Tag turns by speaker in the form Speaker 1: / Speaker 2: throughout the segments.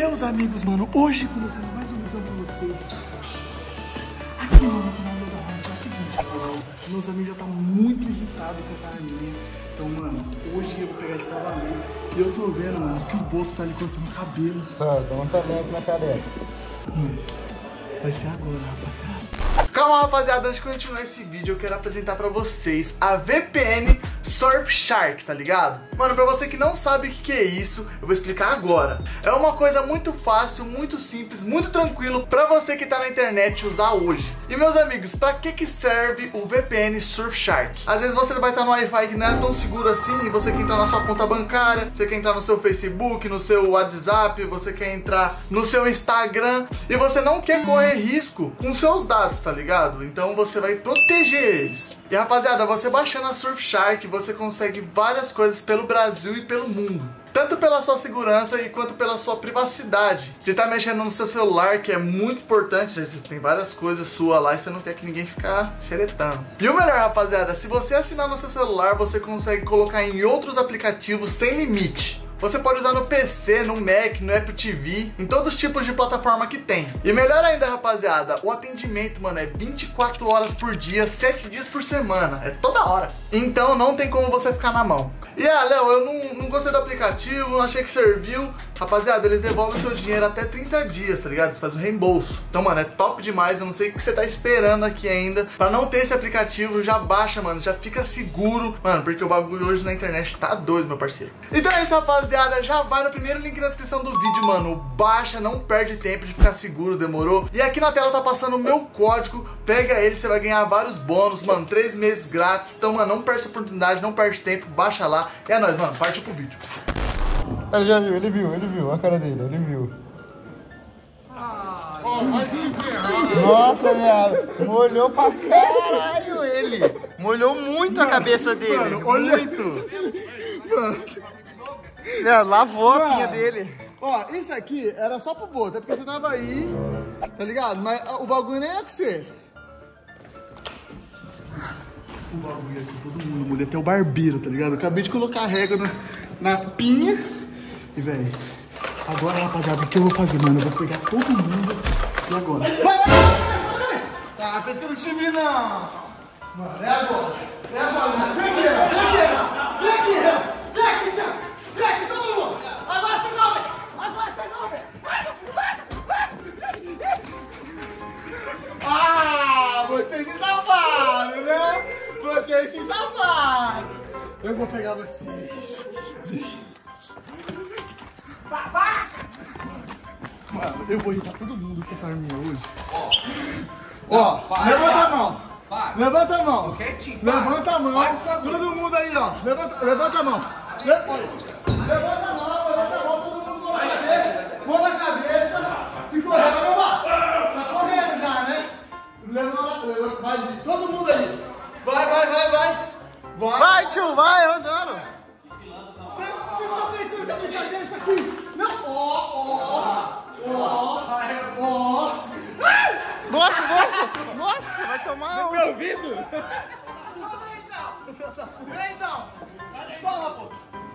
Speaker 1: Meus amigos, mano, hoje começando mais um vídeo pra vocês. Aqui, mano, no canal da Hornet é o seguinte, rapaziada. Meus amigos já estão muito irritados com essa arminha. Então, mano, hoje eu vou pegar esse cavaleiro. E eu tô vendo, mano, que o Boto tá ali cortando o cabelo.
Speaker 2: Só, dá um talento na cabeça.
Speaker 1: Vai ser agora, rapaziada. Calma, rapaziada, antes de continuar esse vídeo, eu quero apresentar pra vocês a VPN Surfshark, tá ligado? Mano, pra você que não sabe o que é isso, eu vou explicar agora. É uma coisa muito fácil, muito simples, muito tranquilo pra você que tá na internet usar hoje. E meus amigos, pra que serve o VPN Surfshark? Às vezes você vai estar no Wi-Fi que não é tão seguro assim, e você quer entrar na sua conta bancária, você quer entrar no seu Facebook, no seu WhatsApp, você quer entrar no seu Instagram, e você não quer correr risco com seus dados, tá ligado? Então você vai proteger eles. E rapaziada, você baixando a Surfshark, você consegue várias coisas pelo Brasil e pelo mundo. Tanto pela sua segurança e quanto pela sua privacidade. De estar mexendo no seu celular, que é muito importante, tem várias coisas suas lá e você não quer que ninguém ficar xeretando. E o melhor, rapaziada, se você assinar no seu celular, você consegue colocar em outros aplicativos sem limite. Você pode usar no PC, no Mac, no Apple TV, em todos os tipos de plataforma que tem. E melhor ainda, rapaziada, o atendimento, mano, é 24 horas por dia, 7 dias por semana. É toda hora. Então não tem como você ficar na mão. E Léo, eu não gostei do aplicativo, não achei que serviu. Rapaziada, eles devolvem o seu dinheiro até 30 dias, tá ligado? Você faz o reembolso. Então, mano, é top demais. Eu não sei o que você tá esperando aqui ainda. Pra não ter esse aplicativo, já baixa, mano. Já fica seguro. Mano, porque o bagulho hoje na internet tá doido, meu parceiro. Então é isso, rapaziada. Já vai no primeiro link na descrição do vídeo, mano. Baixa, não perde tempo de ficar seguro, demorou? E aqui na tela tá passando o meu código. Pega ele, você vai ganhar vários bônus, mano. 3 meses grátis. Então, mano, não perde essa oportunidade, não perde tempo. Baixa lá. E é nóis, mano. Partiu pro vídeo.
Speaker 2: Ele já viu, ele viu a cara dele, ele viu. Nossa, viado, molhou pra caralho ele. Molhou muito a cabeça dele, mano, olha. Muito. Mano. Lavou a pinha dele.
Speaker 1: Ó, isso aqui era só pro Boto, é porque você tava aí, tá ligado? Mas o bagulho nem é com você. O bagulho aqui, todo mundo molhou, até o barbeiro, tá ligado? Eu acabei de colocar a régua na pinha. E, velho, agora, rapaziada, o que eu vou fazer, mano? Eu vou pegar todo mundo. E agora? Vai! Tá, pensa que eu não te vi, não. Mano, é agora. É agora, mano. Vem aqui, Renan. Vem aqui, Renan. Vem aqui, Thiago. Vem aqui, todo mundo. Agora você não, velho. Agora você não, velho. Ah, vocês se salvaram, né? Vocês se salvaram. Eu vou pegar vocês. Mano, eu vou irritar todo mundo com essa arminha hoje. Ó, levanta a mão. Levanta a mão. Levanta a mão. Todo mundo aí, ó. Levanta a mão. Levanta a mão, todo mundo mão na cabeça. Mão na cabeça. Se correr, vai levar. Tá correndo já, né? Levanta, vai, todo mundo aí. Vai.
Speaker 2: Vai, tio, vai, andando.
Speaker 1: Vocês estão pensando que é brincadeira isso aqui? Não! Ó!
Speaker 2: Nossa, vai tomar um.
Speaker 1: Meu ouvido! Vem então! Toma, pô!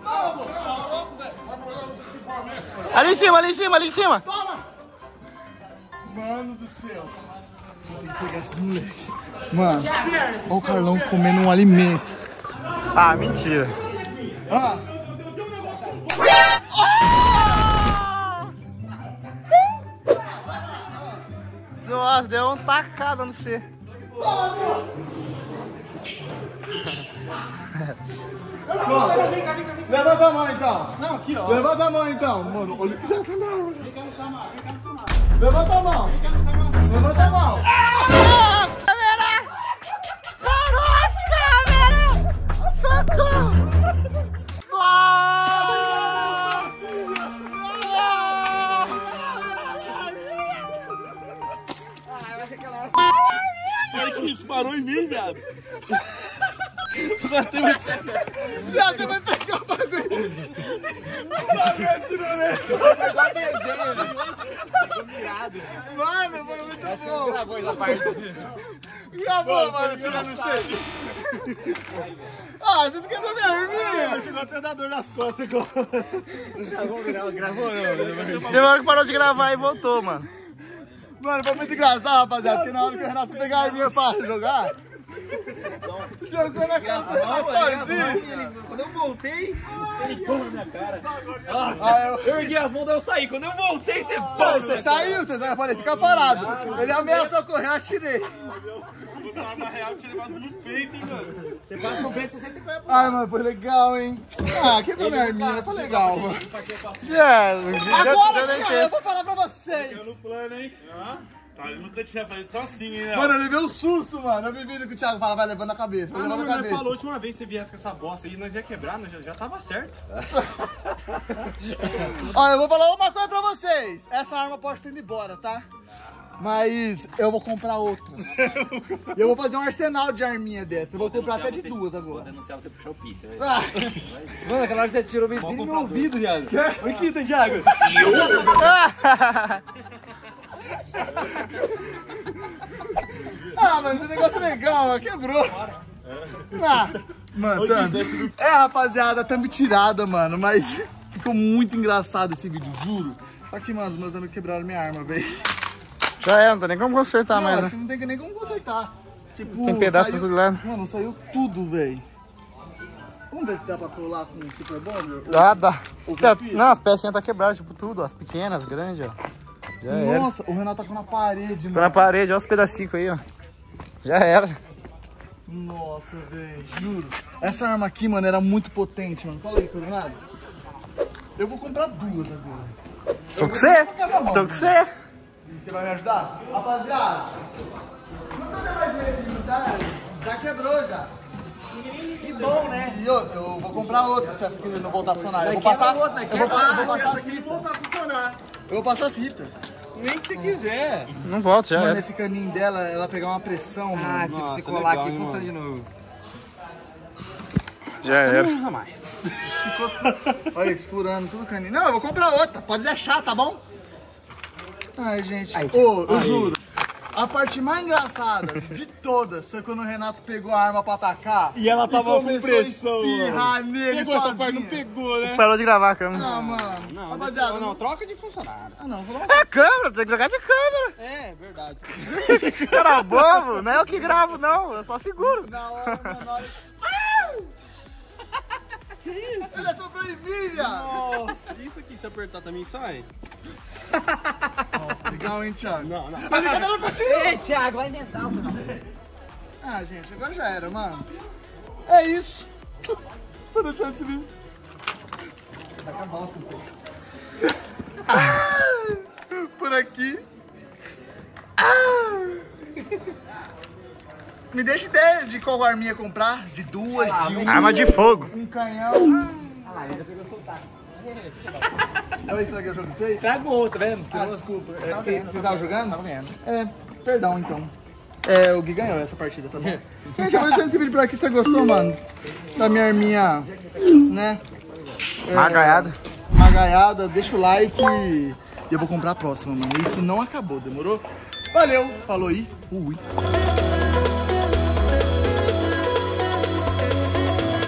Speaker 2: Ali em cima!
Speaker 1: Toma! Mano do céu! Vou ter que pegar esse moleque. Mano, olha o Carlão comendo um alimento.
Speaker 2: Ah, mentira.
Speaker 1: Ah!
Speaker 2: Nossa, deu uma tacada no C.
Speaker 1: Levanta a mão então. Não, aqui ó. Levanta a mão então. Mano, olha o que já tá na hora. Levanta a mão. Levanta a mão.
Speaker 2: Câmera! Parou a câmera! Socorro!
Speaker 3: Olha que isso, parou em mim, viado.
Speaker 1: Viado, você vai pegar o bagulho.
Speaker 3: Igual desenho, né?
Speaker 1: Mano, foi muito bom.
Speaker 3: Gravou essa parte.
Speaker 1: Gravou, mano, você não sei. Ah, vocês quebrou minha arminha.
Speaker 3: Chegou até dar dor nas costas igual. Gravou não.
Speaker 2: Demora que parou de gravar e voltou, mano.
Speaker 1: Mano, foi muito engraçado, rapaziada, porque na hora que o Renato pegar a arminha pra jogar, jogou na cara do Renato sozinho.
Speaker 3: Quando eu voltei, ele pôs na minha cara. Nossa, eu ergui as mãos, daí eu saí. Quando eu voltei, você pôs.
Speaker 1: Você saiu, eu falei, fica parado. Ele ameaçou correr, eu atirei.
Speaker 3: Você na real tinha levado no peito, hein, mano.
Speaker 2: Você passa no peito, você sempre tem que
Speaker 1: Ai, mano, foi legal, hein? Ah, quebrou minha arminha, foi legal, mano. Agora, cara, eu vou falar pra vocês.
Speaker 3: No plano, hein? Tá, ele nunca tinha feito só assim, hein,
Speaker 1: Mano, eu levei um susto, mano. Eu me vi que o Thiago fala, vai levando a cabeça, vai levando a
Speaker 3: Ele
Speaker 1: cabeça.
Speaker 3: falou a última vez que você viesse com essa bosta aí, nós ia quebrar, nós já tava certo.
Speaker 1: Ó, eu vou falar uma coisa pra vocês. Essa arma pode ter ido embora, tá? Mas eu vou comprar outra. Eu vou fazer um arsenal de arminha dessa. Eu vou comprar até de duas
Speaker 4: Vou
Speaker 1: agora.
Speaker 4: denunciar você puxar o piso.
Speaker 1: Ah,
Speaker 2: Mano, aquela hora que você tirou bem no meu ouvido, viado.
Speaker 3: Oi, Quinta, Thiago.
Speaker 1: ah, mano, esse negócio é legal, ó, quebrou. Ah, mano, thumb. Rapaziada, thumb tirada, mano. Mas ficou muito engraçado esse vídeo, juro. Só que, mano, os meus amigos quebraram minha arma, velho.
Speaker 2: Já era, não tem nem como consertar mais, né?
Speaker 1: Não tem nem como consertar. Tipo,
Speaker 2: Tem pedaço
Speaker 1: saiu...
Speaker 2: do lado.
Speaker 1: Mano, saiu tudo, velho. Vamos ver se dá pra colar com o Super Bonder?
Speaker 2: Dá.
Speaker 1: O confio?
Speaker 2: Não, as pecinhas tá quebradas, tipo tudo, as pequenas, as grandes, ó. Já era.
Speaker 1: Nossa, o Renato tá com na parede,
Speaker 2: Tô
Speaker 1: mano.
Speaker 2: na parede, olha os pedacinhos aí, ó. Já era.
Speaker 1: Nossa, velho, juro. Essa arma aqui, mano, era muito potente, mano. Fala aí, Coronado. Eu vou comprar duas agora.
Speaker 2: Tô com você? Tô com você.
Speaker 1: E você vai me ajudar? Rapaziada, não tô mais medo, tá? Já quebrou, já.
Speaker 2: Que bom, né?
Speaker 1: E outra, eu vou comprar outra se essa aqui não voltar a funcionar. Eu vou passar. Eu vou passar
Speaker 3: Essa aqui não voltar a funcionar.
Speaker 1: Eu vou passar a fita.
Speaker 3: Nem que você quiser.
Speaker 2: Não volta, já
Speaker 1: Mano,
Speaker 2: era.
Speaker 1: esse caninho dela, ela pegar uma pressão, mano.
Speaker 2: Se
Speaker 3: Nossa,
Speaker 2: você colar
Speaker 3: legal,
Speaker 2: aqui,
Speaker 3: hein,
Speaker 2: funciona de novo.
Speaker 1: É.
Speaker 2: Já era.
Speaker 3: Não usa mais.
Speaker 1: Olha isso, furando tudo o caninho. Não, eu vou comprar outra, pode deixar, tá bom? Ai, gente. Ô, eu juro. A parte mais engraçada de todas foi quando o Renato pegou a arma pra atacar.
Speaker 3: E ela tava com
Speaker 1: começou
Speaker 3: pressão,
Speaker 1: a espirrar nele
Speaker 3: Pegou essa parte, não
Speaker 1: sozinha.
Speaker 3: pegou, né?
Speaker 2: Parou de gravar a câmera.
Speaker 1: Ah, mano.
Speaker 3: Não,
Speaker 1: Rapaziada,
Speaker 3: não, troca de funcionário.
Speaker 1: Ah, não, vou
Speaker 2: É câmera, tem que jogar de câmera.
Speaker 3: É, verdade.
Speaker 2: Cara bobo, não é eu que gravo, não. Eu só seguro.
Speaker 1: na hora, na hora. Que isso? Ele é sobrevive,
Speaker 3: Nossa, isso aqui se apertar também sai?
Speaker 1: Nossa, legal, hein, Thiago?
Speaker 3: Não, não.
Speaker 1: A brincadeira continua.
Speaker 2: Ei, Thiago, vai inventar.
Speaker 1: Ah, gente, agora já era, mano. É isso. Vou deixar esse vídeo. Por aqui. Me deixa ideias de qual arminha comprar. De duas, de uma.
Speaker 2: Arma de fogo.
Speaker 1: Um canhão. Olha isso aqui, é o jogo de vocês?
Speaker 2: Traga outra, vendo?
Speaker 1: Ah, desculpa. Vocês estavam jogando? Tava vendo. É, perdão então. É, o Gui ganhou essa partida, tá bom? Gente, eu vou deixando esse vídeo por aqui. Se você gostou, mano, da minha arminha, né?
Speaker 2: Magaiada.
Speaker 1: Magaiada, deixa o like e eu vou comprar a próxima, mano. Isso não acabou, demorou? Valeu, falou aí, fui.